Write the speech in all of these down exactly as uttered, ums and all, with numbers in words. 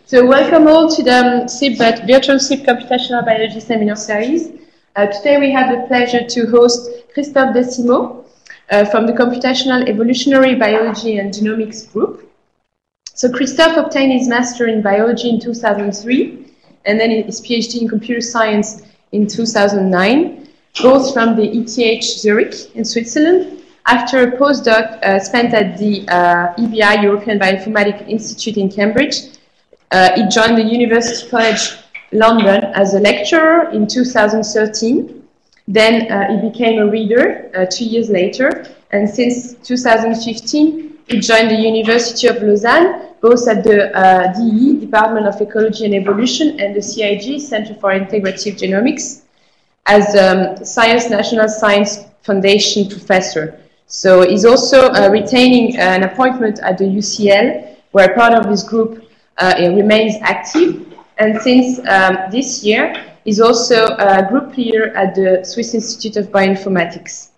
So welcome all to the S I B Virtual S I B Computational Biology Seminar Series. Uh, today we have the pleasure to host Christophe Decimo uh, from the Computational Evolutionary Biology and Genomics Group. So Christophe obtained his master in biology in two thousand three and then his PhD in computer science in two thousand nine, both from the E T H Zurich in Switzerland, after a postdoc uh, spent at the uh, E B I, European Bioinformatics Institute in Cambridge. Uh, he joined the University College London as a lecturer in two thousand thirteen. Then uh, he became a reader uh, two years later, and since two thousand fifteen, he joined the University of Lausanne, both at the uh, D E, Department of Ecology and Evolution, and the C I G, Center for Integrative Genomics, as um, Science National Science Foundation professor. So he's also uh, retaining an appointment at the U C L, where part of his group uh, remains active. And since um, this year, he's also a group leader at the Swiss Institute of Bioinformatics.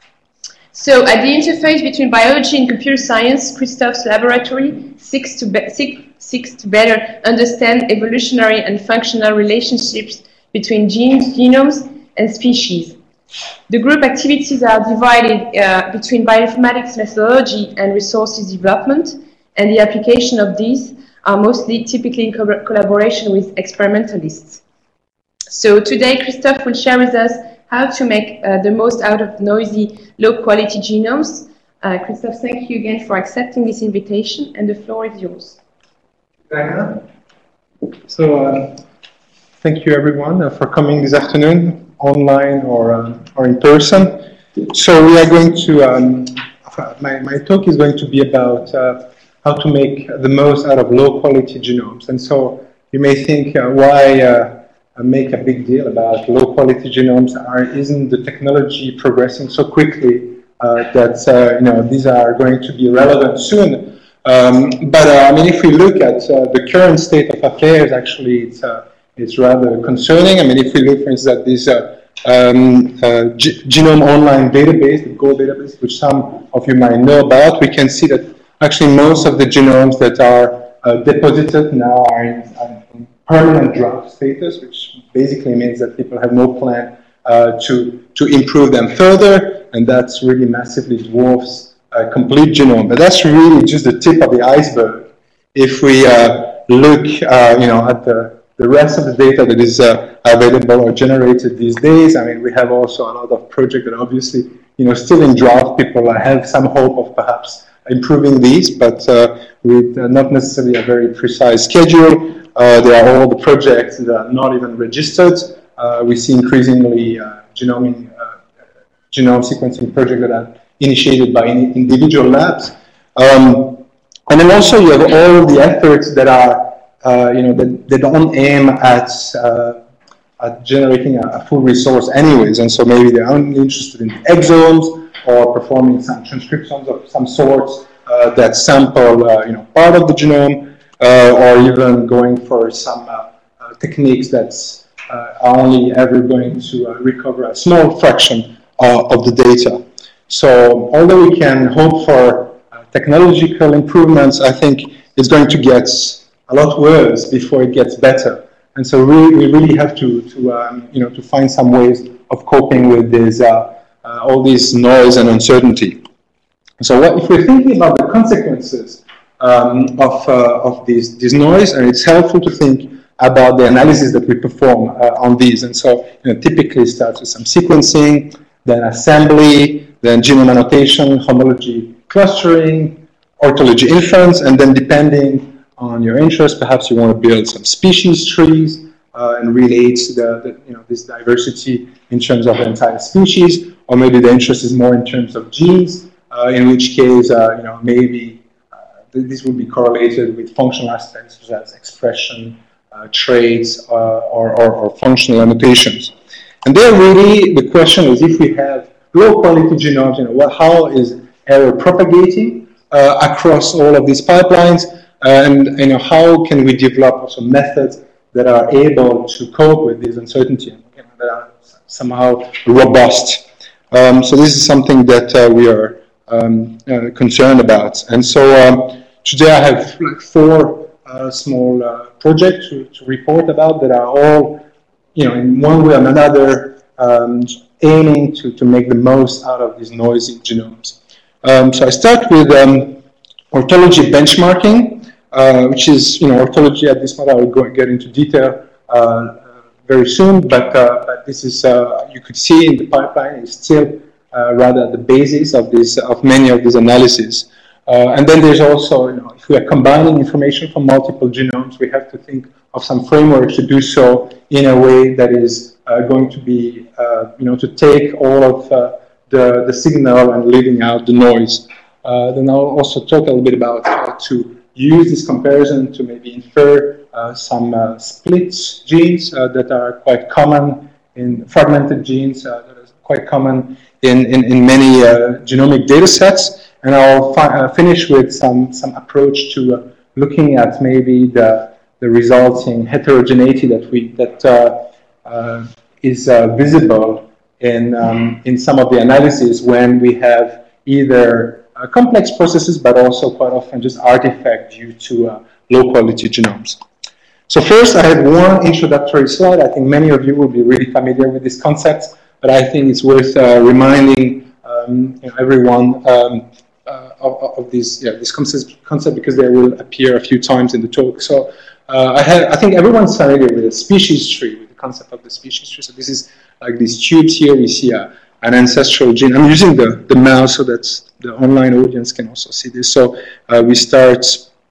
So at the interface between biology and computer science, Christophe's laboratory seeks to, be seek, seeks to better understand evolutionary and functional relationships between genes, genomes, and species. The group activities are divided uh, between bioinformatics methodology and resources development, and the application of these are mostly typically in co collaboration with experimentalists. So today, Christophe will share with us how to make uh, the most out of noisy, low-quality genomes. Uh, Christophe, thank you again for accepting this invitation, and the floor is yours. Diana. So, uh, thank you everyone uh, for coming this afternoon, online or uh, or in person. So we are going to. Um, my my talk is going to be about uh, how to make the most out of low-quality genomes, and so you may think, uh, why uh, make a big deal about low-quality genomes? Are, isn't the technology progressing so quickly uh, that uh, you know these are going to be relevant soon? Um, but uh, I mean, if we look at uh, the current state of affairs, actually, it's uh, it's rather concerning. I mean, if we look, for instance, at this uh, um, uh, genome online database, the GOLD database, which some of you might know about, we can see that actually most of the genomes that are uh, deposited now are in, are in permanent draft status, which basically means that people have no plan uh, to, to improve them further, and that's really massively dwarfs a complete genome. But that's really just the tip of the iceberg. If we uh, look uh, you know, at the, the rest of the data that is uh, available or generated these days, I mean, we have also a lot of projects that obviously, you know, still in draft. People have some hope of perhaps improving these, but uh, with uh, not necessarily a very precise schedule. Uh, there are all the projects that are not even registered. Uh, we see increasingly uh, genome, uh, genome sequencing projects that are initiated by individual labs. Um, and then also you have all the efforts that are, uh, you know, that, that don't aim at, uh, at generating a, a full resource anyways, and so maybe they're only interested in exomes, or performing some transcriptions of some sorts uh, that sample, uh, you know, part of the genome, uh, or even going for some uh, uh, techniques that uh, are only ever going to uh, recover a small fraction uh, of the data. So, although we can hope for uh, technological improvements, I think it's going to get a lot worse before it gets better. And so, we, we really have to, to um, you know, to find some ways of coping with this. Uh, Uh, all this noise and uncertainty. So what, if we're thinking about the consequences um, of, uh, of this, this noise, and it's helpful to think about the analysis that we perform uh, on these. And so you know, typically it starts with some sequencing, then assembly, then genome annotation, homology clustering, orthology inference, and then depending on your interest, perhaps you want to build some species trees uh, and relate the, the, you know, this diversity in terms of the entire species. Or maybe the interest is more in terms of genes, uh, in which case, uh, you know, maybe uh, this would be correlated with functional aspects such as expression, uh, traits, uh, or, or, or functional annotations. And there, really, the question is, if we have low-quality genomes, you know, what, how is error propagating uh, across all of these pipelines, and you know, how can we develop also methods that are able to cope with this uncertainty, and you know, that are somehow robust. Um, so this is something that uh, we are um, uh, concerned about. And so um, today I have like four uh, small uh, projects to, to report about that are all, you know, in one way or another, um, aiming to, to make the most out of these noisy genomes. Um, so I start with um, orthology benchmarking, uh, which is, you know, orthology at this point. I will go get into detail uh, very soon, but, uh, but this is, uh, you could see in the pipeline, is still uh, rather at the basis of, this, of many of these analyses. Uh, and then there's also, you know, if we are combining information from multiple genomes, we have to think of some frameworks to do so in a way that is uh, going to be, uh, you know, to take all of uh, the, the signal and leaving out the noise. Uh, then I'll also talk a little bit about how to use this comparison to maybe infer uh, some uh, split genes uh, that are quite common in fragmented genes uh, that are quite common in, in, in many uh, genomic data sets. And I'll fi uh, finish with some, some approach to uh, looking at maybe the, the resulting heterogeneity that, we, that uh, uh, is uh, visible in, um, in some of the analyses when we have either uh, complex processes, but also quite often just artifact due to uh, low quality genomes. So first, I have one introductory slide. I think many of you will be really familiar with this concept, but I think it's worth uh, reminding um, you know, everyone um, uh, of, of this, yeah, this concept, concept because they will appear a few times in the talk. So uh, I, have, I think everyone's familiar with the species tree, with the concept of the species tree. So this is like these tubes here. We see a, an ancestral gene. I'm using the, the mouse so that the online audience can also see this. So uh, we start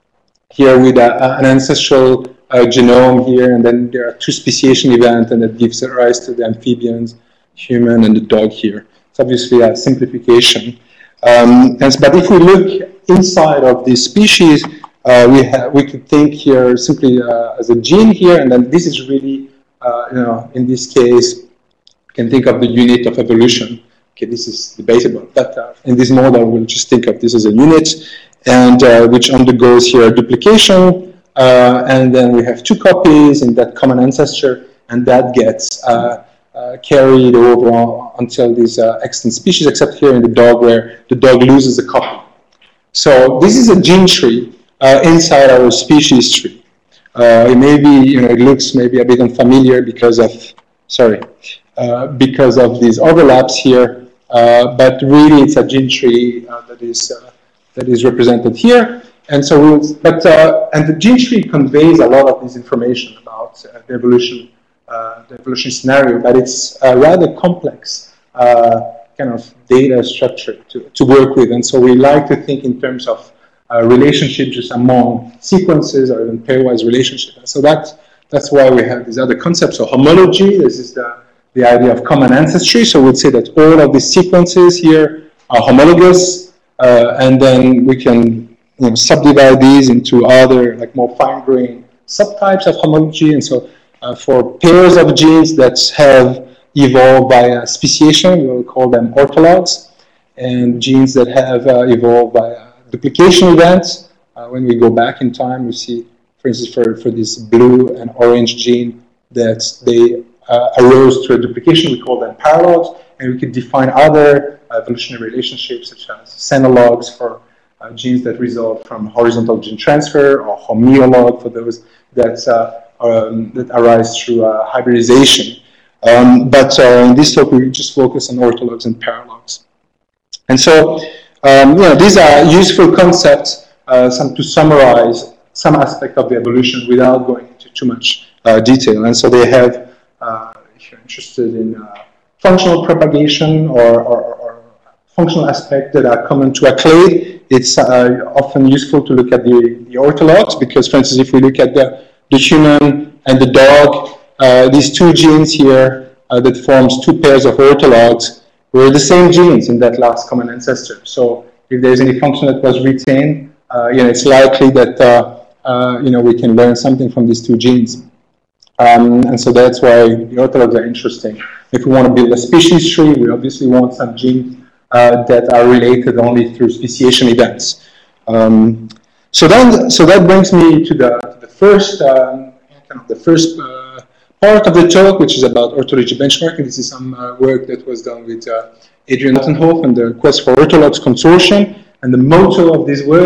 here with a, an ancestral uh, genome here, and then there are two speciation events, and that gives rise to the amphibians, human, and the dog here. It's obviously a simplification. Um, and, but if we look inside of this species, uh, we, have, we could think here simply uh, as a gene here, and then this is really, uh, you know, in this case, you can think of the unit of evolution. Okay, this is debatable, but uh, in this model, we'll just think of this as a unit, and uh, which undergoes here duplication, uh, and then we have two copies in that common ancestor, and that gets uh, uh, carried over until these uh, extant species, except here in the dog, where the dog loses a copy. So this is a gene tree uh, inside our species tree. Uh, it may be, you know, it looks maybe a bit unfamiliar because of, sorry, uh, because of these overlaps here. Uh, but really, it's a gene tree uh, that is uh, that is represented here, and so we'll, but uh, and the gene tree conveys a lot of this information about uh, the evolution, uh, the evolution scenario. But it's a rather complex uh, kind of data structure to to work with, and so we like to think in terms of uh, relationships just among sequences or even pairwise relationships. So that that's why we have these other concepts. So homology. This is the the idea of common ancestry. So we'd say that all of these sequences here are homologous, uh, and then we can, you know, subdivide these into other, like more fine-grained subtypes of homology. And so uh, for pairs of genes that have evolved by uh, speciation, we'll call them orthologs, and genes that have uh, evolved by uh, duplication events. Uh, when we go back in time, we see, for instance, for, for this blue and orange gene, that they Uh, arose through a duplication, we call them paralogs, and we could define other evolutionary relationships such as senologues for uh, genes that result from horizontal gene transfer, or homeolog for those that, uh, um, that arise through uh, hybridization. Um, but uh, in this talk, we just focus on orthologs and paralogs. And so, um, you know, these are useful concepts uh, some, to summarize some aspect of the evolution without going into too much uh, detail. And so they have Uh, if you're interested in uh, functional propagation or, or, or functional aspects that are common to a clade, it's uh, often useful to look at the, the orthologs, because, for instance, if we look at the, the human and the dog, uh, these two genes here uh, that forms two pairs of orthologs were the same genes in that last common ancestor. So if there's any function that was retained, uh, you know, it's likely that uh, uh, you know, we can learn something from these two genes. Um, and so that's why the orthologs are interesting. If we want to build a species tree, we obviously want some genes uh, that are related only through speciation events. Um, so then, so that brings me to the, to the first, um, kind of the first uh, part of the talk, which is about orthology benchmarking. This is some uh, work that was done with uh, Adrian Altenhof and the Quest for Orthologs Consortium. And the motto of this work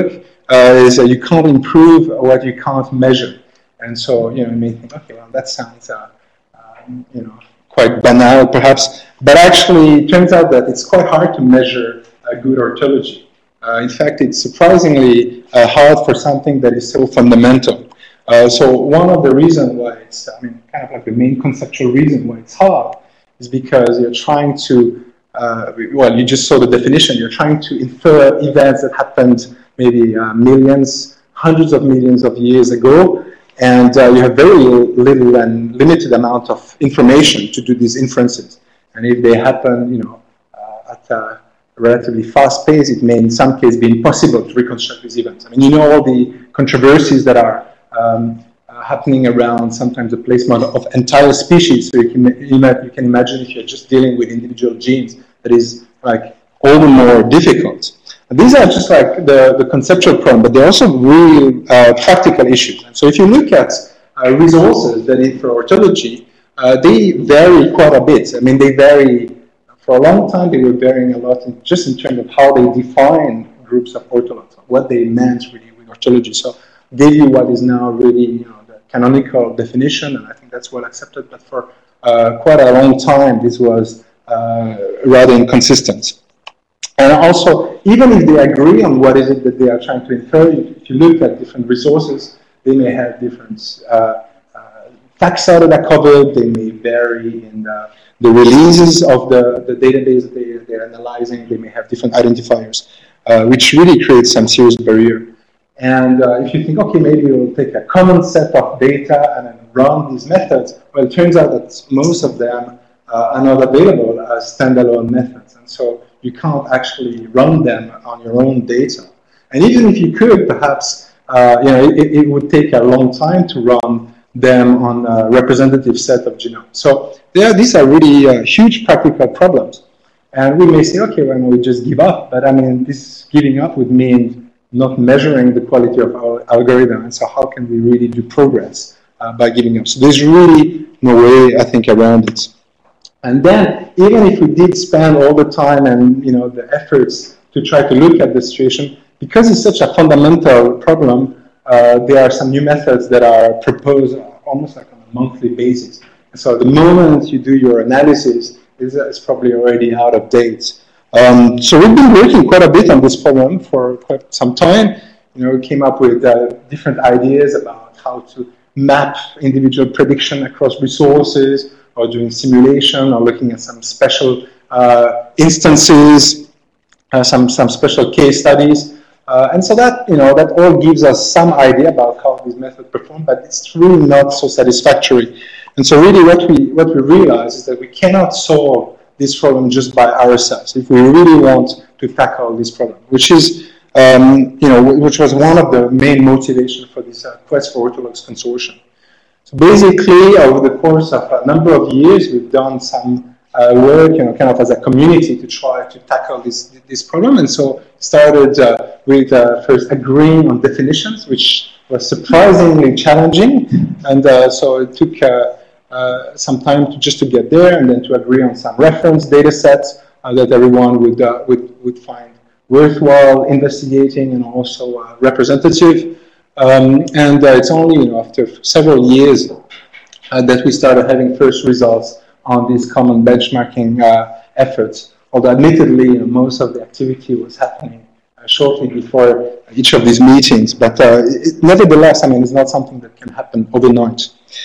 uh, is that you can't improve what you can't measure. And so, you know, you may think, okay, well, that sounds, uh, um, you know, quite banal, perhaps. But actually, it turns out that it's quite hard to measure a good orthology. Uh, in fact, it's surprisingly uh, hard for something that is so fundamental. Uh, so one of the reasons why it's, I mean, kind of like the main conceptual reason why it's hard is because you're trying to, uh, well, you just saw the definition, you're trying to infer events that happened maybe uh, millions, hundreds of millions of years ago, and uh, you have very little and limited amount of information to do these inferences. And if they happen, you know, uh, at a relatively fast pace, it may in some cases be impossible to reconstruct these events. I mean, you know all the controversies that are um, uh, happening around sometimes the placement of entire species. So you can, you can imagine if you're just dealing with individual genes, that is like all the more difficult. And these are just like the, the conceptual problem, but they're also real uh, practical issues. And so if you look at uh, resources that is for orthology, uh, they vary quite a bit. I mean, they vary. For a long time, they were varying a lot in, just in terms of how they define groups of orthologs, what they meant really with orthology. So I gave you what is now really, you know, the canonical definition, and I think that's well accepted. But for uh, quite a long time, this was uh, rather inconsistent. And also, even if they agree on what is it that they are trying to infer, if you look at different resources, they may have different uh, uh, taxa that are covered. They may vary in the the releases of the, the database they, they're analyzing. They may have different identifiers, uh, which really creates some serious barrier. And uh, if you think, okay, maybe we'll take a common set of data and then run these methods, well, it turns out that most of them uh, are not available as standalone methods. And so you can't actually run them on your own data. And even if you could, perhaps, uh, you know, it, it would take a long time to run them on a representative set of genomes. So there, these are really uh, huge practical problems. And we may say, okay, well, we just give up. But I mean, this giving up would mean not measuring the quality of our algorithm. And so how can we really do progress uh, by giving up? So there's really no way, I think, around it. And then, even if we did spend all the time and, you know, the efforts to try to look at the situation, because it's such a fundamental problem, uh, there are some new methods that are proposed almost like on a monthly basis. And so the moment you do your analysis, is, is probably already out of date. Um, so we've been working quite a bit on this problem for quite some time. You know, we came up with uh, different ideas about how to map individual prediction across resources, or doing simulation, or looking at some special uh, instances, uh, some some special case studies. Uh, and so that, you know, that all gives us some idea about how this method performs, but it's really not so satisfactory. And so really what we, what we realize is that we cannot solve this problem just by ourselves if we really want to tackle this problem, which is, um, you know, which was one of the main motivations for this uh, Quest for Orthologs consortium. So basically, over the course of a number of years, we've done some Uh, work, you know, kind of as a community to try to tackle this this problem, and so started uh, with uh, first agreeing on definitions, which was surprisingly challenging, and uh, so it took uh, uh, some time to just to get there, and then to agree on some reference data sets uh, that everyone would uh, would would find worthwhile investigating and also uh, representative. Um, and uh, it's only, you know, after several years uh, that we started having first results on these common benchmarking uh, efforts, although admittedly, you know, most of the activity was happening uh, shortly before each of these meetings, but uh, it, nevertheless, I mean, it's not something that can happen overnight.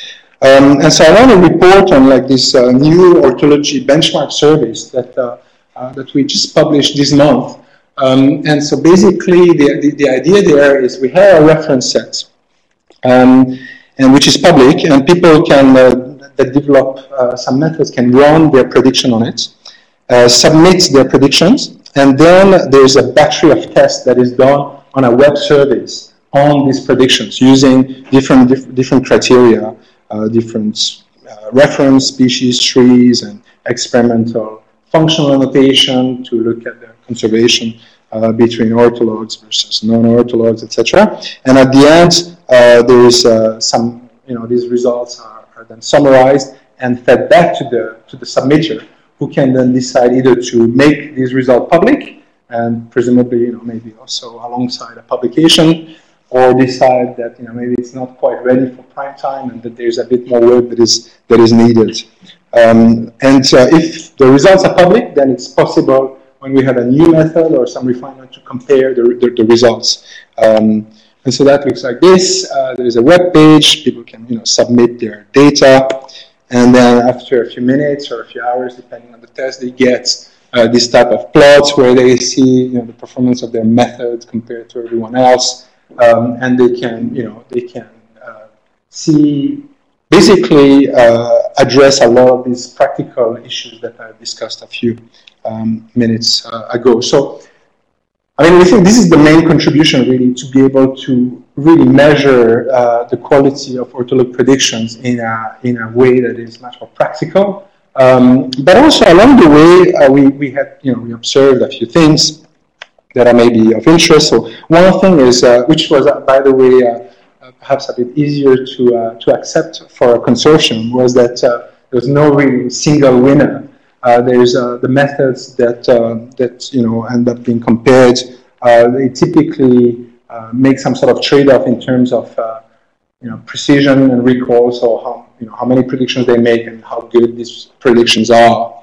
Um, and so I want to report on like this uh, new orthology benchmark service that, uh, uh, that we just published this month. Um, and so basically, the, the, the idea there is we have a reference set, um, and which is public, and people can uh, that develop uh, some methods can run their prediction on it, uh, submit their predictions, and then there's a battery of tests that is done on a web service on these predictions using different diff different criteria, uh, different uh, reference species trees, and experimental functional annotation to look at the conservation uh, between orthologs versus non-orthologs, et cetera. And at the end, uh, there is uh, some, you know, these results are are then summarized and fed back to the to the submitter, who can then decide either to make these results public and presumably, you know, maybe also alongside a publication, or decide that, you know, maybe it's not quite ready for prime time and that there's a bit more work that is that is needed. Um, and uh, if the results are public, then it's possible when we have a new method or some refinement to compare the, the, the results. Um, and so that looks like this. Uh, there is a web page. People can, you know, submit their data. And then after a few minutes or a few hours, depending on the test, they get uh, this type of plots where they see, you know, the performance of their method compared to everyone else. Um, and they can, you know, they can uh, see, basically uh, address a lot of these practical issues that I discussed a few um, minutes uh, ago. So, I mean, we think this is the main contribution, really, to be able to really measure uh, the quality of ortholog predictions in a, in a way that is much more practical. Um, but also along the way, uh, we, we had, you know, we observed a few things that are maybe of interest. So one thing is, uh, which was, uh, by the way, uh, uh, perhaps a bit easier to, uh, to accept for a consortium, was that uh, there was no really single winner. Uh, there's uh, the methods that uh, that you know end up being compared. Uh, they typically uh, make some sort of trade-off in terms of uh, you know precision and recall. So how you know how many predictions they make and how good these predictions are.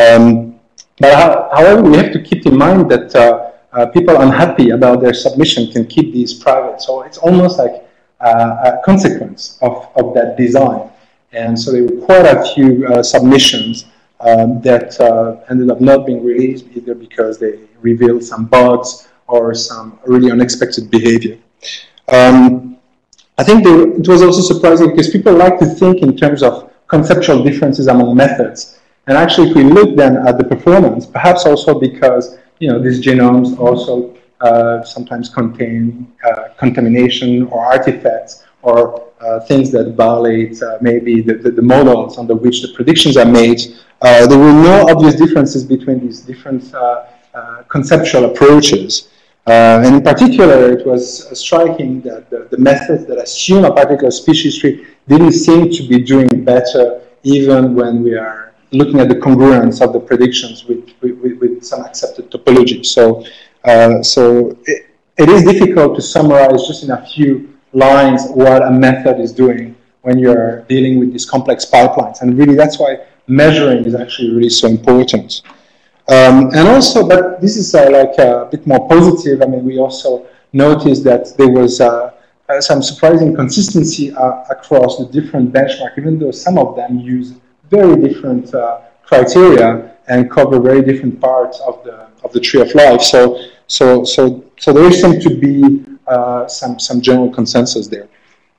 Um, but how, however, we have to keep in mind that uh, uh, people unhappy about their submission can keep these private. So it's almost like uh, a consequence of of that design. And so there were quite a few uh, submissions Um, that uh, ended up not being released, either because they revealed some bugs or some really unexpected behavior. Um, I think they, it was also surprising because people like to think in terms of conceptual differences among methods. And actually, if we look then at the performance, perhaps also because you know these genomes also uh, sometimes contain uh, contamination or artifacts or uh, things that violate uh, maybe the, the, the models under which the predictions are made. Uh, there were no obvious differences between these different uh, uh, conceptual approaches. Uh, and in particular, it was uh, striking that the, the methods that assume a particular species tree didn't seem to be doing better even when we are looking at the congruence of the predictions with, with, with some accepted topology. So, uh, so it, it is difficult to summarize just in a few lines what a method is doing when you're dealing with these complex pipelines. And really, that's why measuring is actually really so important. Um, and also, but this is uh, like a bit more positive. I mean, we also noticed that there was uh, uh, some surprising consistency uh, across the different benchmarks, even though some of them use very different uh, criteria and cover very different parts of the of the tree of life. So, so, so, so there seems to be uh, some some general consensus there.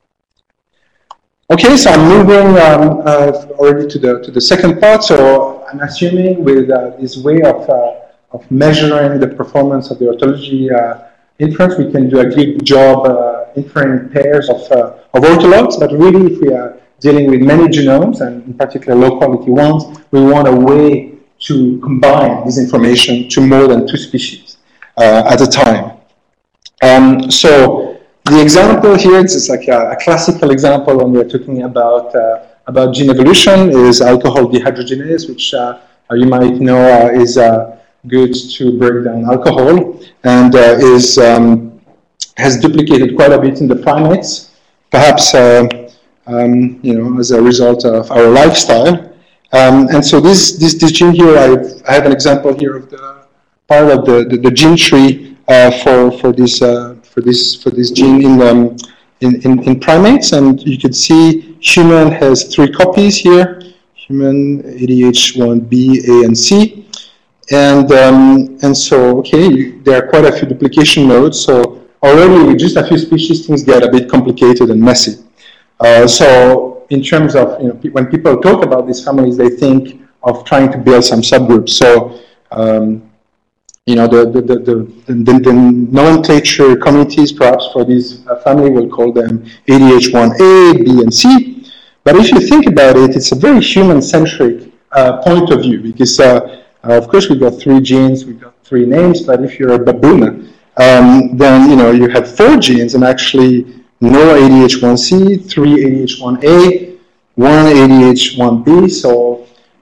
Okay, so I'm moving um, uh, already to the to the second part. So I'm assuming with uh, this way of uh, of measuring the performance of the orthology uh, inference, we can do a good job uh, inferring pairs of uh, of orthologs. But really, if we are dealing with many genomes and in particular low quality ones, we want a way to combine this information to more than two species uh, at a time. Um, so. The example here, it's like a, a classical example when we're talking about uh, about gene evolution, is alcohol dehydrogenase, which uh, you might know uh, is uh, good to break down alcohol, and uh, is um, has duplicated quite a bit in the primates, perhaps uh, um, you know as a result of our lifestyle. Um, and so this this this gene here, I've, I have an example here of the part of the the, the gene tree uh, for for this. Uh, For this for this gene in, um, in, in in primates, and you can see human has three copies here: human A D H one B, A, and C, and um, and so okay, there are quite a few duplication nodes. So already with just a few species, things get a bit complicated and messy. Uh, so in terms of you know when people talk about these families, they think of trying to build some subgroups. So um, You know, the, the, the, the, the nomenclature communities, perhaps for this family, we'll call them A D H one A, B, and C. But if you think about it, it's a very human-centric uh, point of view, because, uh, uh, of course, we've got three genes, we've got three names, but if you're a baboon, um, then, you know, you have four genes, and actually no A D H one C, three A D H one A, one A D H one B, so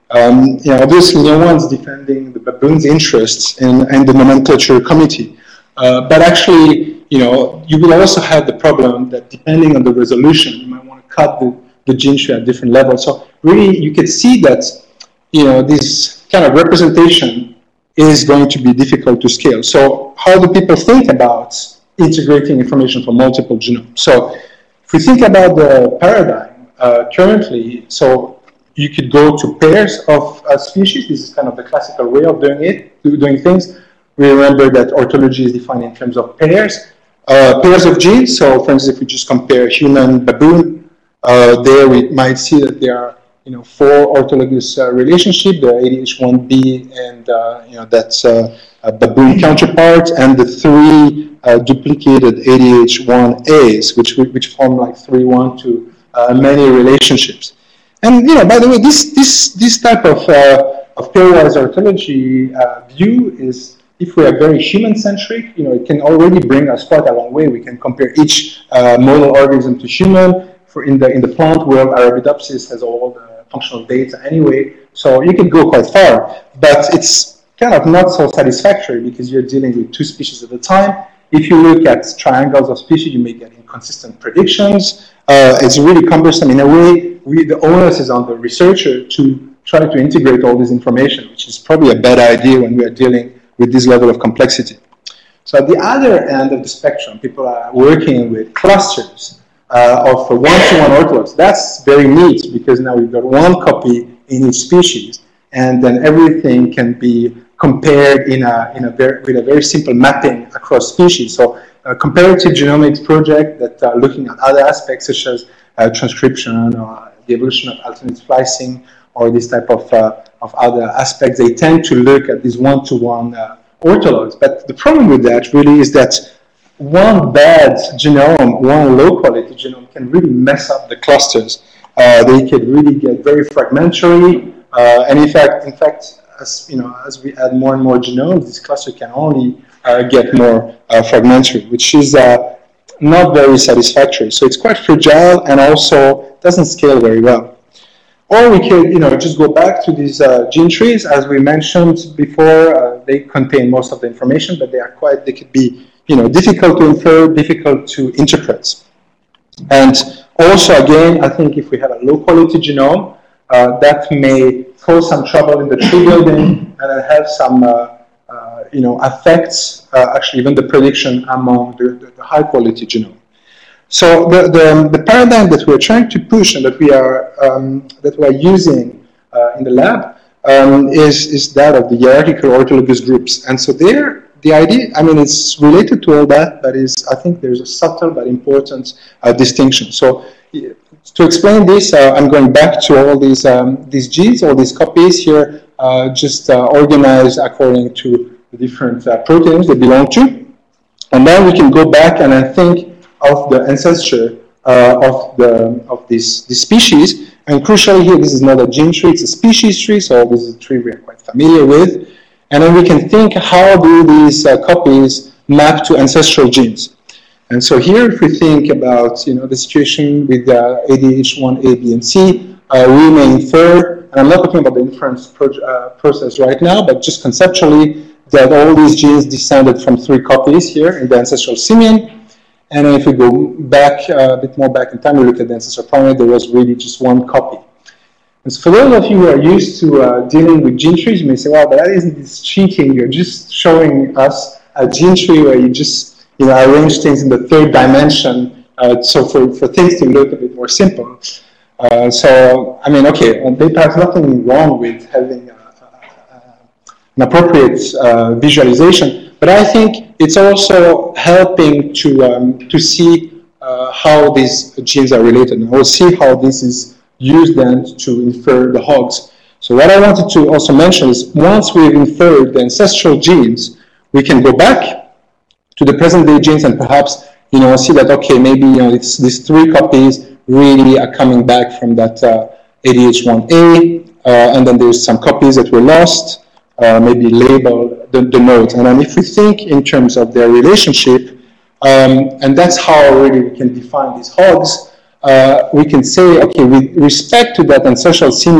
Um, you know, obviously, no one's defending the baboon's interests in, in the nomenclature committee. Uh, but actually, you know, you will also have the problem that depending on the resolution, you might want to cut the, the gene tree at different levels. So really, you can see that, you know, this kind of representation is going to be difficult to scale. So how do people think about integrating information from multiple genomes? So if we think about the paradigm uh, currently, so you could go to pairs of uh, species. This is kind of the classical way of doing it, doing things. We remember that orthology is defined in terms of pairs. Uh, pairs of genes, so for instance, if we just compare human, baboon, uh, there we might see that there are, you know, four orthologous uh, relationships, the A D H one B and, uh, you know, that's uh, a baboon counterpart, and the three uh, duplicated A D H one A's, which, which form like three one to uh, many relationships. And, you know, by the way, this, this, this type of, uh, of pairwise orthology uh, view is, if we are very human-centric, you know, it can already bring us quite a long way. We can compare each uh, model organism to human. For in the in the plant world, Arabidopsis has all the functional data anyway, so you can go quite far. But it's kind of not so satisfactory because you're dealing with two species at a time. If you look at triangles of species, you may get inconsistent predictions. Uh, it's really cumbersome. In a way, we, the onus is on the researcher to try to integrate all this information, which is probably a bad idea when we are dealing with this level of complexity. So at the other end of the spectrum, people are working with clusters uh, of one-to-one orthologs. That's very neat because now we've got one copy in each species, and then everything can be compared in a, in a very, with a very simple mapping across species. So a comparative genomics project that are looking at other aspects such as uh, transcription or the evolution of alternate splicing or this type of, uh, of other aspects, they tend to look at these one-to-one uh, orthologs. But the problem with that really is that one bad genome, one low-quality genome can really mess up the clusters. Uh, they can really get very fragmentary, uh, and in fact, in fact, as you know, as we add more and more genomes, this cluster can only uh, get more uh, fragmentary, which is uh, not very satisfactory. So it's quite fragile and also doesn't scale very well. Or we could, you know, just go back to these uh, gene trees, as we mentioned before. Uh, they contain most of the information, but they are quite, they could be, you know, difficult to infer, difficult to interpret. And also, again, I think if we have a low-quality genome, uh, that may cause some trouble in the tree building and have some, uh, uh, you know, affects uh, actually even the prediction among the, the, the high-quality genome. So the, the, the paradigm that we're trying to push and that we are, um, that we are using uh, in the lab um, is, is that of the hierarchical orthologous groups. And so there, the idea, I mean, it's related to all that, but is, I think there's a subtle but important uh, distinction. So to explain this, uh, I'm going back to all these, um, these genes, all these copies here, uh, just uh, organized according to the different uh, proteins they belong to. And then we can go back and I think of the ancestor uh, of the of this, this species. And crucially here, this is not a gene tree, it's a species tree, so this is a tree we are quite familiar with. And then we can think, how do these uh, copies map to ancestral genes? And so here, if we think about, you know, the situation with uh, A D H one A, B, and C, uh, we may infer, and I'm not talking about the inference pro uh, process right now, but just conceptually, that all these genes descended from three copies here in the ancestral simian. And then if we go back uh, a bit more back in time, we look at the ancestral primate, there was really just one copy. And so for those of you who are used to uh, dealing with gene trees, you may say, wow, but that isn't this cheating. You're just showing us a gene tree where you just, you know, arrange things in the third dimension. Uh, so for, for things to look a bit more simple. Uh, so, I mean, okay, and there's nothing wrong with having a, a, a, an appropriate uh, visualization. But I think it's also helping to, um, to see uh, how these genes are related. And we'll see how this is used then to infer the hogs. So what I wanted to also mention is once we've inferred the ancestral genes, we can go back to the present day genes and perhaps, you know, see that, okay, maybe, you know, it's, these three copies really are coming back from that uh, A D H one A, uh, and then there's some copies that were lost, uh, maybe label the, the nodes. And then if we think in terms of their relationship, um, and that's how really we can define these hogs, uh, we can say, okay, with respect to that ancestral simian,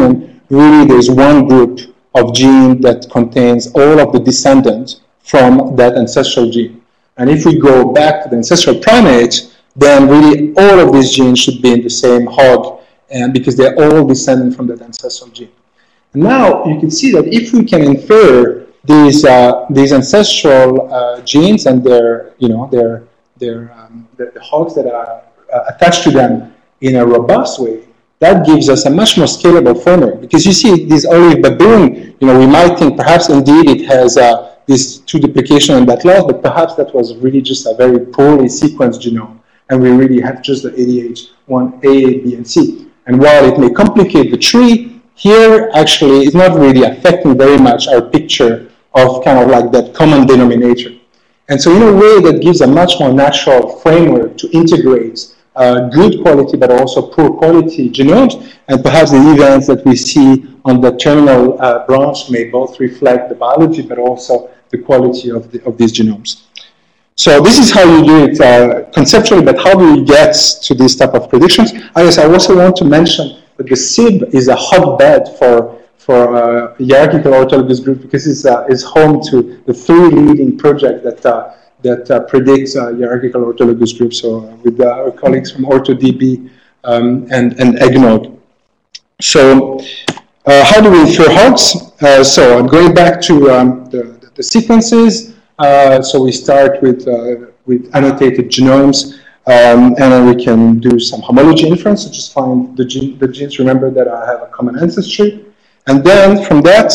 really there's one group of gene that contains all of the descendants from that ancestral gene. And if we go back to the ancestral primates, then really all of these genes should be in the same hog, and because they're all descended from that ancestral gene. And now you can see that if we can infer these uh, these ancestral uh, genes and their you know their their um, the, the hogs that are uh, attached to them in a robust way, that gives us a much more scalable framework. Because you see, this olive baboon, you know, we might think perhaps indeed it has uh, this two duplication and that loss, but perhaps that was really just a very poorly sequenced genome, and we really have just the A D H one A, B, and C. And while it may complicate the tree, here actually it's not really affecting very much our picture of kind of like that common denominator. And so in a way that gives a much more natural framework to integrate uh, good quality but also poor quality genomes, and perhaps the events that we see on the terminal uh, branch may both reflect the biology but also the quality of, the, of these genomes. So this is how you do it uh, conceptually, but how do you get to these type of predictions? I guess I also want to mention that the S I B is a hotbed for for uh, hierarchical orthologous group, because it's, uh, it's home to the three leading projects that uh, that uh, predicts uh, hierarchical orthologous groups. So uh, with uh, our colleagues from OrthoDB um, and and EGNOG. So uh, how do we infer hogs? Uh, so I'm going back to um, the, the sequences. Uh, so we start with uh, with annotated genomes, um, and then we can do some homology inference. So just find the, gene, the genes. Remember that I have a common ancestry. And then from that,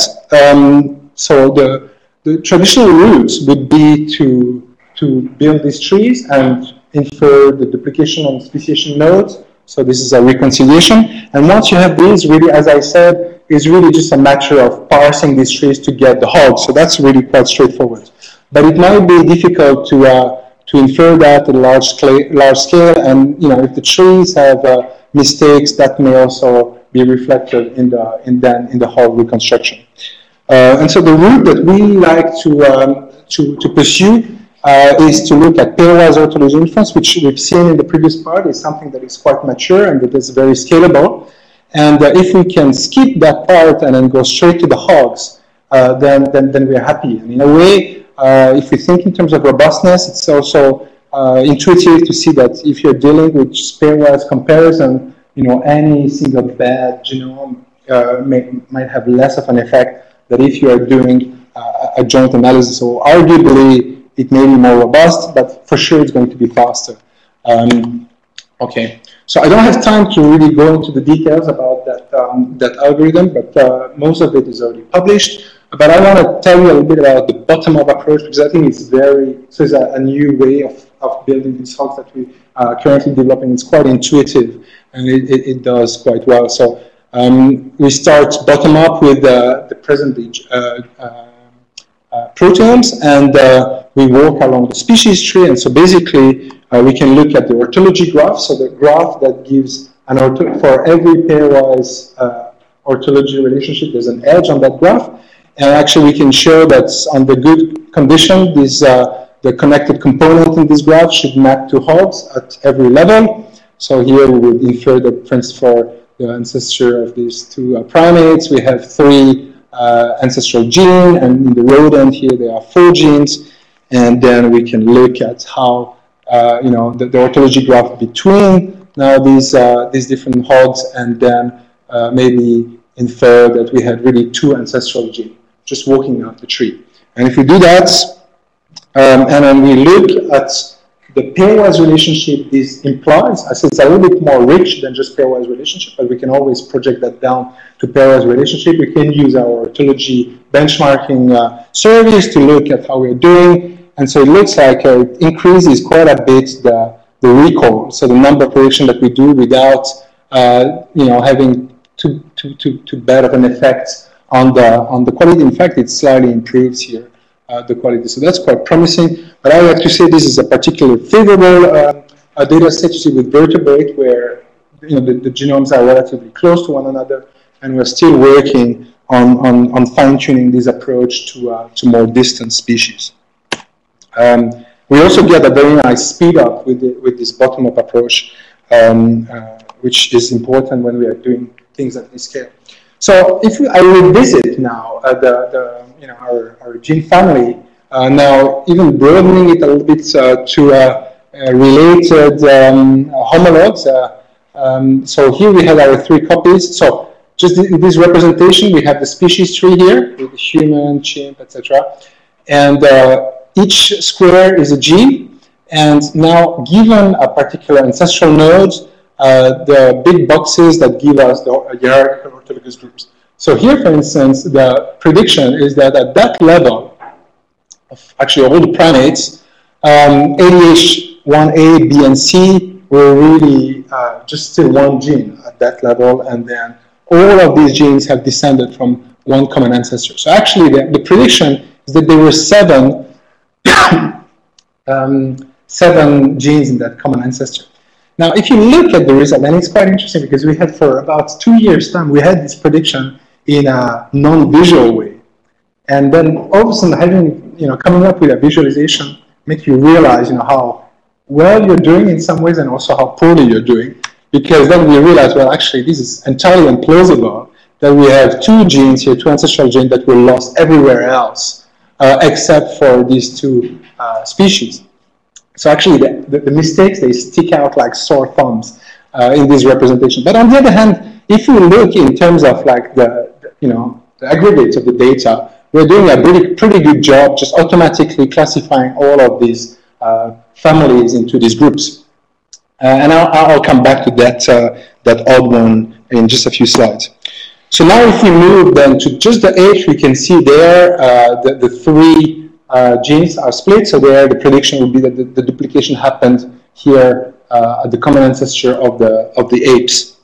um, so the, the traditional route would be to, to build these trees and infer the duplication and speciation nodes. So this is a reconciliation. And once you have these, really, as I said, is really just a matter of parsing these trees to get the hogs. So that's really quite straightforward. But it might be difficult to, uh, to infer that at a large scale, large scale. And you know, if the trees have uh, mistakes, that may also be reflected in the in then in the hog reconstruction. Uh, and so the route that we like to um, to to pursue uh, is to look at pairwise orthology inference, which we've seen in the previous part is something that is quite mature and that is very scalable. And uh, if we can skip that part and then go straight to the hogs, uh, then then then we're happy. And in a way, uh, if we think in terms of robustness, it's also uh, intuitive to see that if you're dealing with pairwise comparison, you know, any single bad genome uh, may, might have less of an effect than if you are doing uh, a joint analysis. So arguably, it may be more robust, but for sure it's going to be faster. Um, okay, so I don't have time to really go into the details about that, um, that algorithm, but uh, most of it is already published. But I want to tell you a little bit about the bottom-up approach, because I think it's very, so it's a, a new way of, of building these hogs that we are currently developing. It's quite intuitive, and it, it, it does quite well. So um, we start bottom-up with uh, the present uh, uh, uh, proteomes, and uh, we walk along the species tree. And so basically, uh, we can look at the orthology graph, so the graph that gives an ortho for every pairwise uh, orthology relationship, there's an edge on that graph. And actually, we can show that under good condition, this, uh, the connected component in this graph should map to hogs at every level. So here we would infer that, for instance, for the ancestor of these two uh, primates, we have three uh, ancestral genes, and in the rodent here there are four genes. And then we can look at how, uh, you know, the, the orthology graph between now these, uh, these different hogs, and then uh, maybe infer that we had really two ancestral genes just walking up the tree. And if we do that, um, and then we look at the pairwise relationship this implies, I said it's a little bit more rich than just pairwise relationship, but we can always project that down to pairwise relationship. We can use our orthology benchmarking uh, service to look at how we're doing. And so it looks like uh, it increases quite a bit the, the recall, so the number of predictions that we do without uh, you know, having too, too, too, too bad of an effect on the, on the quality. In fact, it slightly improves here, uh, the quality. So that's quite promising. But I like to say this is a particularly favorable uh, uh, data set you see with vertebrate, where you know, the, the genomes are relatively close to one another, and we're still working on, on, on fine-tuning this approach to, uh, to more distant species. Um, we also get a very nice speed up with, the, with this bottom-up approach, um, uh, which is important when we are doing things at this scale. So if we, I revisit now uh, the, the you know our, our gene family, uh, now even broadening it a little bit uh, to uh, uh, related um, homologs. Uh, um, so here we have our three copies. So just in this representation, we have the species tree here with the human, chimp, et cetera. And uh, each square is a gene. And now, given a particular ancestral node, uh, the big boxes that give us the hierarchical orthologous groups. So here, for instance, the prediction is that at that level of actually all the primates, um, A D H one A, B, and C were really uh, just still one gene at that level, and then all of these genes have descended from one common ancestor. So actually, the, the prediction is that there were seven, um, seven genes in that common ancestor. Now, if you look at the result, and it's quite interesting because we had for about two years' time, we had this prediction in a non-visual way. And then all of a sudden, having, you know, coming up with a visualization makes you realize, you know, how well you're doing in some ways and also how poorly you're doing. Because then we realize, well, actually, this is entirely implausible that we have two genes here, two ancestral genes that were lost everywhere else, uh, except for these two uh, species. So actually, the, the, the mistakes, they stick out like sore thumbs uh, in this representation. But on the other hand, if you look in terms of like the, the you know, the aggregates of the data, we're doing a pretty, pretty good job just automatically classifying all of these uh, families into these groups. Uh, and I'll, I'll come back to that, uh, that odd one in just a few slides. So now if we move then to just the H, we can see there uh, the, the three uh, genes are split. So there the prediction would be that the, the duplication happened here uh, at the common ancestor of the, of the apes.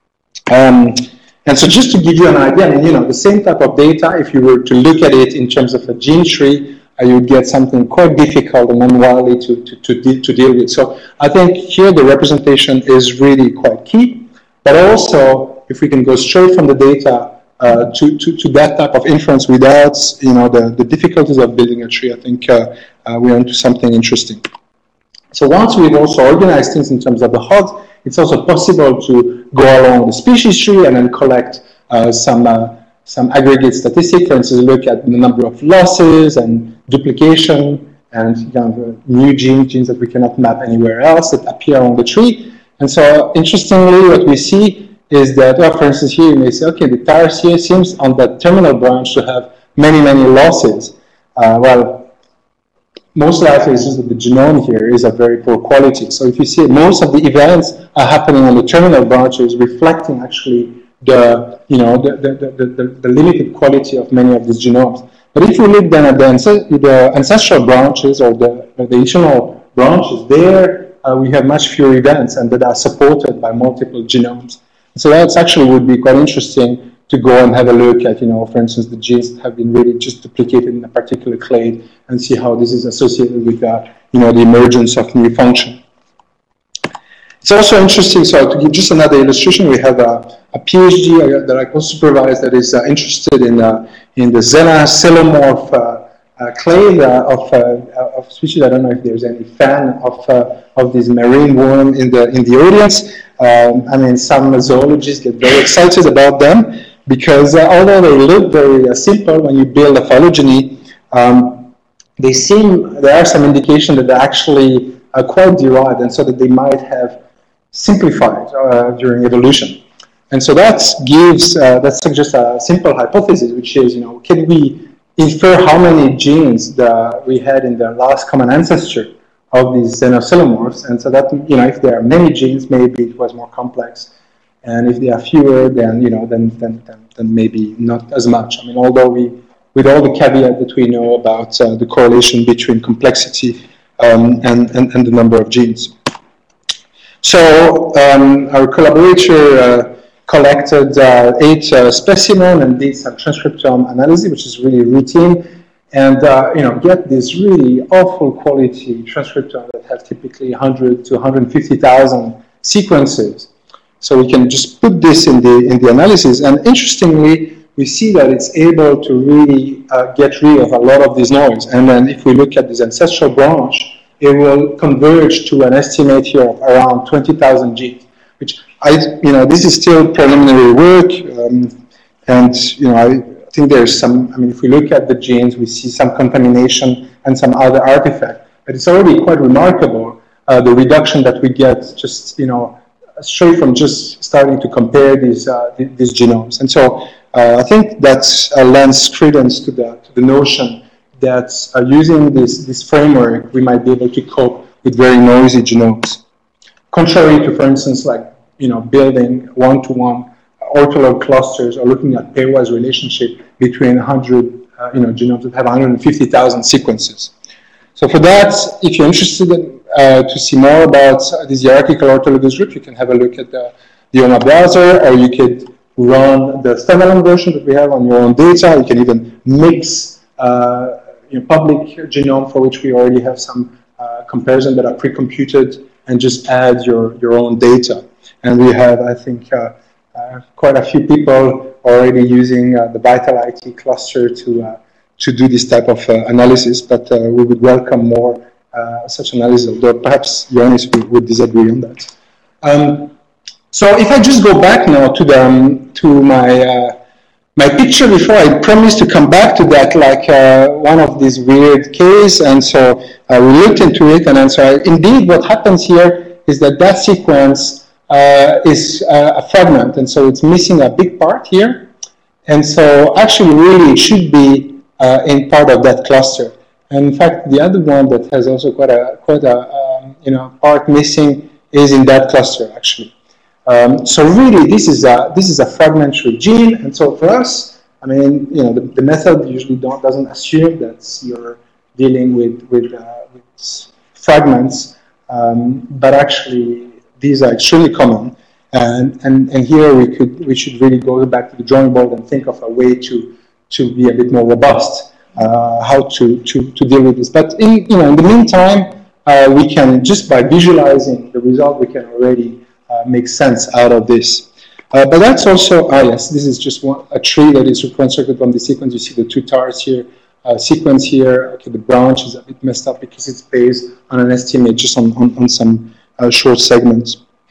Um, and so just to give you an idea, I mean, you know, the same type of data, if you were to look at it in terms of a gene tree, uh, you would get something quite difficult and unwieldy to, to, to, de to deal with. So I think here the representation is really quite key, but also if we can go straight from the data uh, to, to, to that type of inference without, you know, the, the difficulties of building a tree, I think uh, uh, we're onto something interesting. So once we've also organized things in terms of the hogs, it's also possible to go along the species tree and then collect uh, some, uh, some aggregate statistics. For instance, look at the number of losses and duplication and, you know, new genes, genes that we cannot map anywhere else that appear on the tree. And so interestingly, what we see is that, well, for instance, here you may say, okay, the tarsier seems on that terminal branch to have many, many losses. Uh, well, most likely it's just that the genome here is of very poor quality. So if you see, most of the events are happening on the terminal branches, reflecting actually the, you know, the, the, the, the, the limited quality of many of these genomes. But if you look then at the, the ancestral branches or the, the additional branches, there uh, we have much fewer events and that are supported by multiple genomes. So that's actually would be quite interesting to go and have a look at, you know, for instance, the genes that have been really just duplicated in a particular clade and see how this is associated with, uh, you know, the emergence of new function. It's also interesting, so to give just another illustration, we have a, a PhD that I co-supervise that is uh, interested in, uh, in the Xena coelomorph uh, uh, clade uh, of, uh, of species. I don't know if there's any fan of, uh, of this marine worm in the, in the audience. Um, I mean, some zoologists get very excited about them because uh, although they look very uh, simple when you build a phylogeny, um, they seem, there are some indication that they're actually uh, quite derived and so that they might have simplified uh, during evolution. And so that gives, uh, that suggests a simple hypothesis, which is, you know, can we infer how many genes the, we had in the last common ancestor of these xenocoelomorphs, and so that, you know, if there are many genes, maybe it was more complex, and if there are fewer, then, you know, then then then, then maybe not as much. I mean, although we, with all the caveat that we know about uh, the correlation between complexity um, and, and and the number of genes. So um, our collaborator uh, collected uh, eight uh, specimens and did some transcriptome analysis, which is really routine. And uh, you know, get this really awful quality transcriptome that have typically one hundred to one hundred fifty thousand sequences. So we can just put this in the in the analysis, and interestingly, we see that it's able to really uh, get rid of a lot of this noise. And then if we look at this ancestral branch, it will converge to an estimate here of around twenty thousand genes. Which I, you know, this is still preliminary work. Um, And, you know, I think there's some, I mean, if we look at the genes, we see some contamination and some other artifact. But it's already quite remarkable, uh, the reduction that we get just, you know, straight from just starting to compare these, uh, these genomes. And so uh, I think that uh, lends credence to the, to the notion that uh, using this, this framework, we might be able to cope with very noisy genomes. Contrary to, for instance, like, you know, building one-to-one ortholog clusters or looking at pairwise relationship between one hundred, uh, you know, genomes that have one hundred fifty thousand sequences. So for that, if you're interested in, uh, to see more about uh, this hierarchical orthologous group, you can have a look at the, the O M A browser, or you could run the standalone version that we have on your own data. You can even mix uh, you know, public genome for which we already have some uh, comparison that are pre-computed, and just add your, your own data. And we have, I think, uh, uh, quite a few people already using uh, the VitalIT cluster to, uh, to do this type of uh, analysis, but uh, we would welcome more uh, such analysis, although perhaps Johannes would, would disagree on that. Um, so if I just go back now to, the, um, to my, uh, my picture before, I promised to come back to that, like uh, one of these weird cases, and so uh, we looked into it, and then so I, indeed what happens here is that that sequence uh, is uh, a fragment, and so it's missing a big part here, and so actually really it should be uh, in part of that cluster. And in fact, the other one that has also quite a quite a um, you know part missing is in that cluster actually. Um, so really, this is a this is a fragmentary gene, and so for us, I mean, you know, the, the method usually don't, doesn't assume that you're dealing with with, uh, with fragments, um, but actually these are extremely common, and and and here we could we should really go back to the drawing board and think of a way to to be a bit more robust, uh, how to to to deal with this. But in you know in the meantime, uh, we can just by visualizing the result, we can already Uh, make sense out of this. Uh, but that's also, ah yes, this is just one, a tree that is reconstructed from the sequence. You see the two tars here, uh, sequence here. Okay, the branch is a bit messed up because it's based on an estimate just on, on, on some uh, short segments.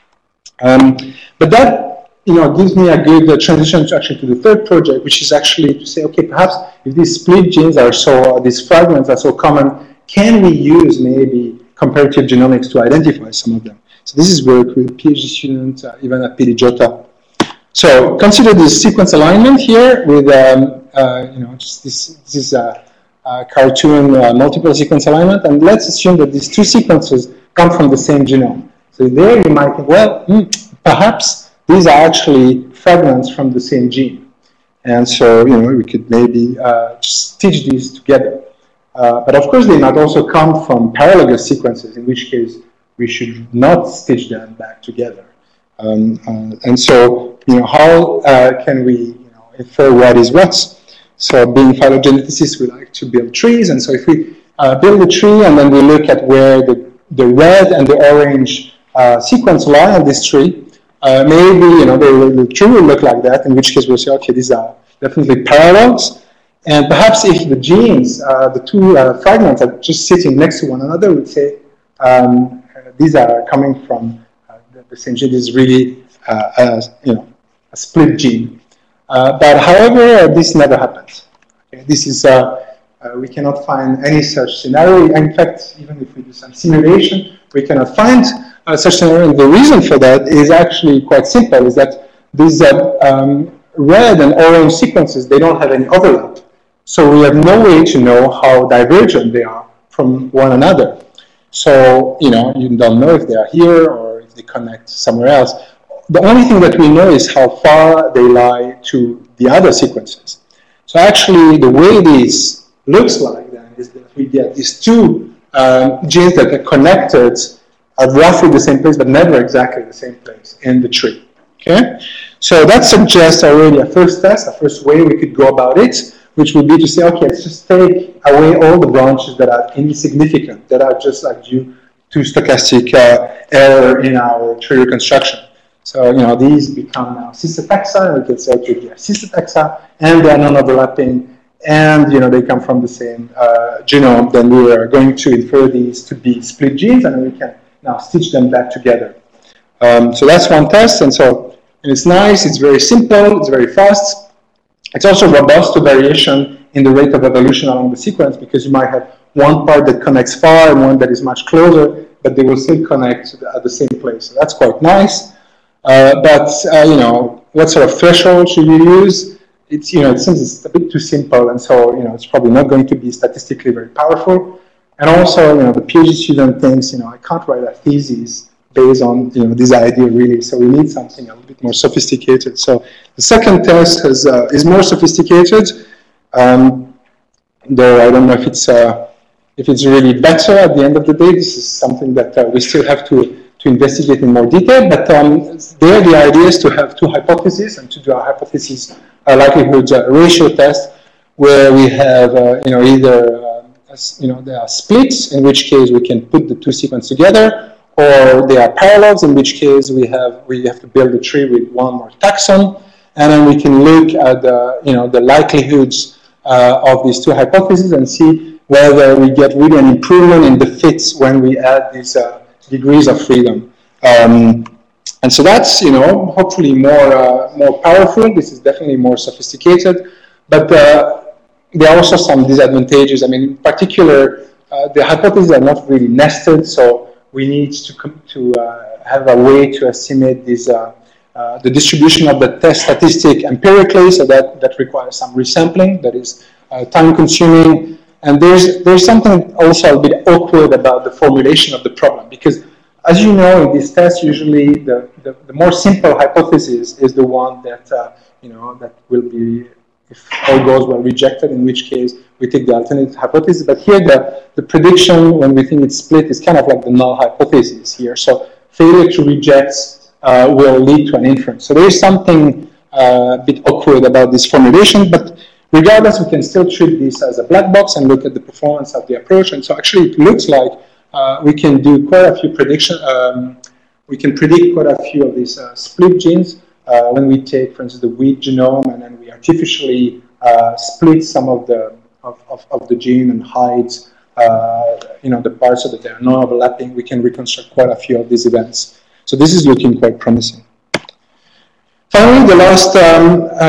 Um, but that, you know, gives me a good uh, transition to actually to the third project, which is actually to say, okay, perhaps if these split genes are so, uh, these fragments are so common, can we use maybe comparative genomics to identify some of them? So this is work with PhD student uh, Ivana Pirijota. So consider this sequence alignment here with, um, uh, you know, just this, this is a, a cartoon uh, multiple sequence alignment, and let's assume that these two sequences come from the same genome. So there you might think, well, hmm, perhaps these are actually fragments from the same gene. And so, you know, we could maybe uh, stitch these together. Uh, but of course, they might also come from paralogous sequences, in which case we should not stitch them back together. Um, uh, and so, you know, how uh, can we, you know, infer what is what? So being phylogeneticists, we like to build trees. And so if we uh, build a tree and then we look at where the, the red and the orange uh, sequence lie on this tree, uh, maybe, you know, they will, the tree will look like that, in which case we'll say, okay, these are definitely parallels. And perhaps if the genes, uh, the two uh, fragments are just sitting next to one another, we'd say, um, these are coming from uh, the, the same gene. This is really, uh, a, you know, a split gene. Uh, but however, uh, this never happens. Okay? This is, uh, uh, we cannot find any such scenario. In fact, even if we do some simulation, we cannot find uh, such scenario. And the reason for that is actually quite simple, is that these uh, um, red and orange sequences, they don't have any overlap. So we have no way to know how divergent they are from one another. So, you know, you don't know if they are here or if they connect somewhere else. The only thing that we know is how far they lie to the other sequences. So actually, the way this looks like then is that we get these two um, genes that are connected at roughly the same place, but never exactly the same place in the tree. Okay? So that suggests already a first test, a first way we could go about it, which would be to say, okay, let's just take away all the branches that are insignificant, that are just like due to stochastic uh, error in our tree reconstruction. So, you know, these become now cystapexa, and we can say, okay, they are cystapexa, and they are non-overlapping, and, you know, they come from the same uh, genome. Then we are going to infer these to be split genes, and we can now stitch them back together. Um, so that's one test, and so and it's nice, it's very simple, it's very fast. It's also robust to variation in the rate of evolution along the sequence, because you might have one part that connects far and one that is much closer, but they will still connect at the same place. So that's quite nice. Uh, but, uh, you know, what sort of threshold should you use? It's, you know, it seems it's a bit too simple, and so, you know, it's probably not going to be statistically very powerful. And also, you know, the PhD student thinks, you know, I can't write a thesis based on, you know, this idea really, so we need something a little bit more sophisticated. So the second test has, uh, is more sophisticated, um, though I don't know if it's, uh, if it's really better at the end of the day. This is something that uh, we still have to, to investigate in more detail, but um, there the idea is to have two hypotheses and to do a hypothesis uh, likelihood uh, ratio test, where we have, uh, you know, either, uh, as, you know, there are splits, in which case we can put the two sequences together, or they are parallels, in which case we have we have to build a tree with one more taxon, and then we can look at the, you know, the likelihoods uh, of these two hypotheses and see whether we get really an improvement in the fits when we add these uh, degrees of freedom. Um, and so that's, you know, hopefully more uh, more powerful. This is definitely more sophisticated, but uh, there are also some disadvantages. I mean, in particular, uh, the hypotheses are not really nested, so we need to come to uh, have a way to estimate this, uh, uh, the distribution of the test statistic empirically, so that, that requires some resampling that is uh, time consuming. And there's, there's something also a bit awkward about the formulation of the problem, because as you know, in this test, usually the, the, the more simple hypothesis is the one that, uh, you know, that will be, if all goes well, rejected, in which case we take the alternate hypothesis. But here the, the prediction, when we think it's split, is kind of like the null hypothesis here. So failure to reject uh, will lead to an inference. So there is something uh, a bit awkward about this formulation, but regardless, we can still treat this as a black box and look at the performance of the approach. And so actually it looks like uh, we can do quite a few prediction, um, we can predict quite a few of these uh, split genes uh, when we take, for instance, the wheat genome, and then we artificially uh, split some of the Of, of, of the gene and hide, uh, you know, the parts so that they are non-overlapping. We can reconstruct quite a few of these events. So this is looking quite promising. Finally, the last um,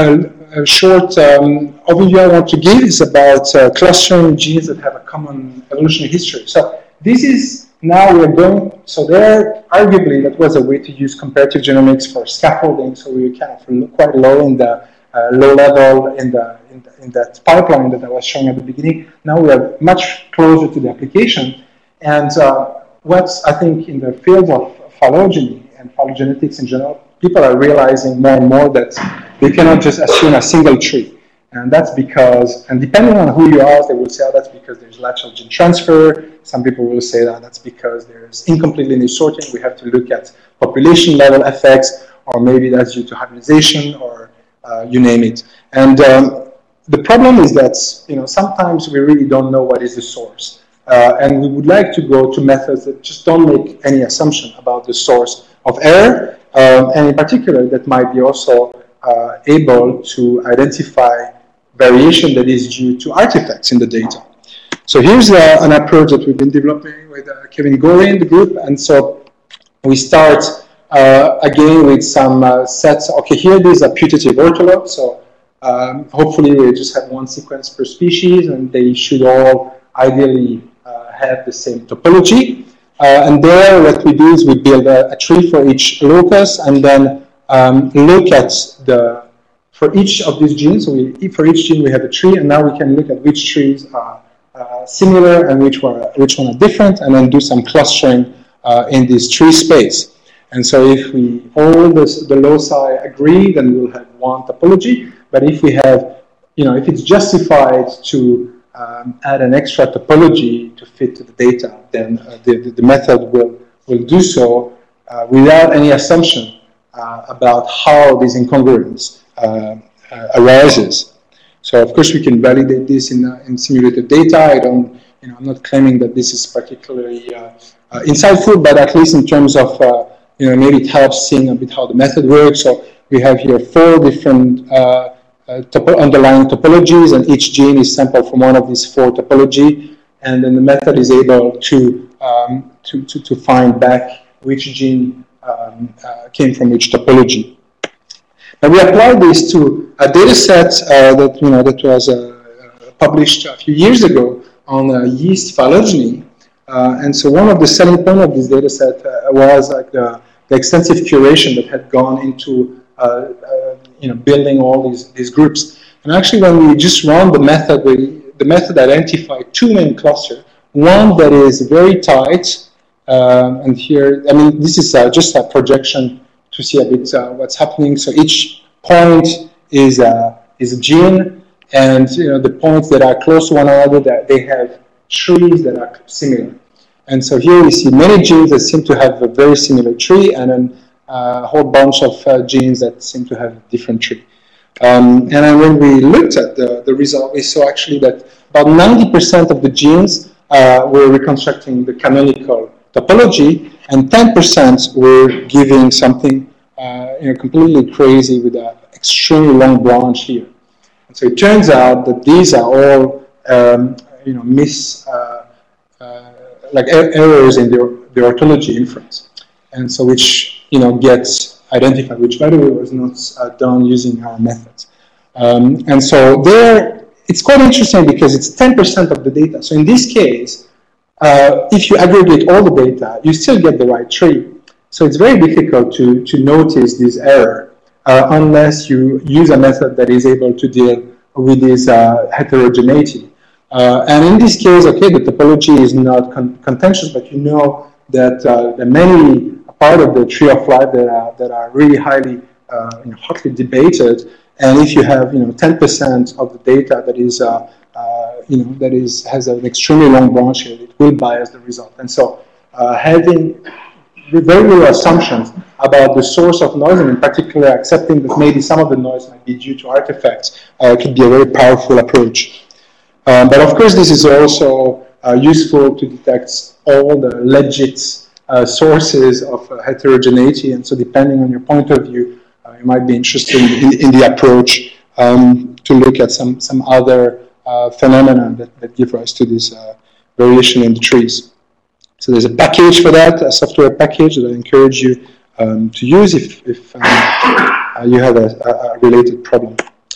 uh, short um, overview I want to give is about uh, clustering genes that have a common evolutionary history. So this is, now we're going, so there arguably that was a way to use comparative genomics for scaffolding, so we were kind of quite low in the uh, low level in the in that pipeline that I was showing at the beginning. Now we are much closer to the application. And uh, what's, I think, in the field of phylogeny and phylogenetics in general, people are realizing more and more that they cannot just assume a single tree. And that's because, and depending on who you ask, they will say, oh, that's because there's lateral gene transfer. Some people will say that that's because there's incomplete linear sorting. We have to look at population level effects, or maybe that's due to hybridization, or uh, you name it. And um, the problem is that, you know, sometimes we really don't know what is the source. Uh, and we would like to go to methods that just don't make any assumption about the source of error. Um, and in particular, that might be also uh, able to identify variation that is due to artifacts in the data. So here's uh, an approach that we've been developing with uh, Kevin Gorey in the group. And so we start uh, again with some uh, sets. Okay, here these are putative ortholog. So Um, hopefully we just have one sequence per species, and they should all ideally uh, have the same topology. Uh, and there what we do is we build a, a tree for each locus, and then um, look at the, for each of these genes, so we, for each gene we have a tree, and now we can look at which trees are uh, similar and which one, which one are different, and then do some clustering uh, in this tree space. And so if we all this, the loci agree, then we'll have one topology. But if we have, you know, if it's justified to um, add an extra topology to fit to the data, then uh, the, the method will, will do so uh, without any assumption uh, about how this incongruence uh, uh, arises. So of course we can validate this in, uh, in simulated data. I don't, you know, I'm not claiming that this is particularly uh, uh, insightful, but at least in terms of, uh, you know, maybe it helps seeing a bit how the method works. So we have here four different uh, Uh, topo underlying topologies, and each gene is sampled from one of these four topology, and then the method is able to um, to, to, to find back which gene um, uh, came from which topology. And we applied this to a data set uh, that, you know, that was uh, published a few years ago on uh, yeast phylogeny. Uh, and so one of the selling points of this data set uh, was like the, the extensive curation that had gone into uh, uh, you know, building all these, these groups. And actually when we just run the method, we, the method identified two main clusters. One that is very tight, um, and here, I mean, this is uh, just a projection to see a bit uh, what's happening. So each point is a, is a gene, and you know, the points that are close to one another, that they have trees that are similar. And so here we see many genes that seem to have a very similar tree, and then uh, a whole bunch of uh, genes that seem to have a different tree. Um, and then when we looked at the, the result, we saw actually that about ninety percent of the genes uh, were reconstructing the canonical topology, and ten percent were giving something uh, you know, completely crazy with an extremely long branch here. And so it turns out that these are all um, you know, miss, uh, uh, like er errors in the, the orthology inference. And so which, you know, gets identified, which by the way was not uh, done using our methods. Um, and so there, it's quite interesting because it's ten percent of the data. So in this case, uh, if you aggregate all the data, you still get the right tree. So it's very difficult to, to notice this error uh, unless you use a method that is able to deal with this uh, heterogeneity. Uh, and in this case, okay, the topology is not con contentious, but you know that uh, there are many part of the tree of life that are, that are really highly, uh, you know, hotly debated. And if you have, you know, ten percent of the data that is, uh, uh, you know, that is has an extremely long branch here, it will bias the result. And so, uh, having very little assumptions about the source of noise, and in particular accepting that maybe some of the noise might be due to artifacts, uh, could be a very powerful approach. Um, but of course, this is also uh, useful to detect all the legit uh, sources of uh, heterogeneity, and so depending on your point of view, uh, you might be interested in, in the approach um, to look at some, some other uh, phenomena that, that give rise to this uh, variation in the trees. So there's a package for that, a software package that I encourage you um, to use if, if um, uh, you have a, a related problem.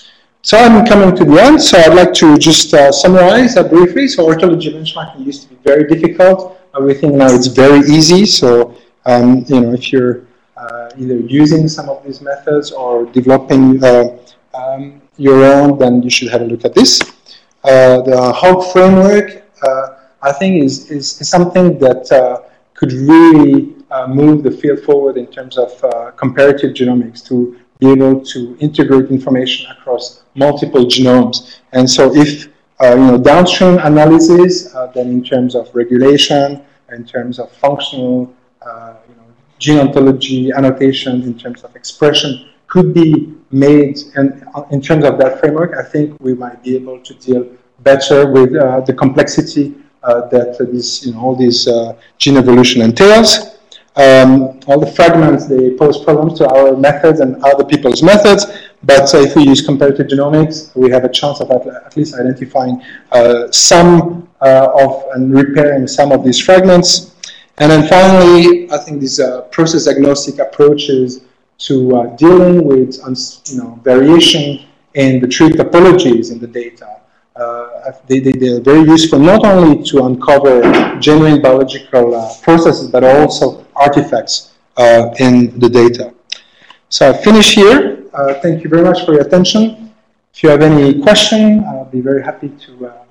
So I'm coming to the end, so I'd like to just uh, summarize uh, briefly. So orthology benchmarking used to be very difficult. Uh, we think now it's very easy. So um, you know, if you're uh, either using some of these methods or developing uh, um, your own, then you should have a look at this. Uh, the Hawk framework, uh, I think, is, is, is something that uh, could really uh, move the field forward in terms of uh, comparative genomics, to be able to integrate information across multiple genomes. And so if, uh, you know, downstream analysis, uh, then in terms of regulation, in terms of functional, uh, you know, gene ontology, annotation, in terms of expression, could be made, and in terms of that framework, I think we might be able to deal better with uh, the complexity uh, that uh, this, you know, all these uh, gene evolution entails. Um, all the fragments, they pose problems to our methods and other people's methods, but uh, if we use comparative genomics, we have a chance of at, at least identifying uh, some uh, of and repairing some of these fragments. And then finally, I think these uh, process agnostic approaches to uh, dealing with, you know, variation in the tree topologies in the data. Uh, they, they, they're very useful not only to uncover genuine biological uh, processes, but also artifacts uh, in the data. So I finish here. Uh, thank you very much for your attention. If you have any question, I'll be very happy to uh,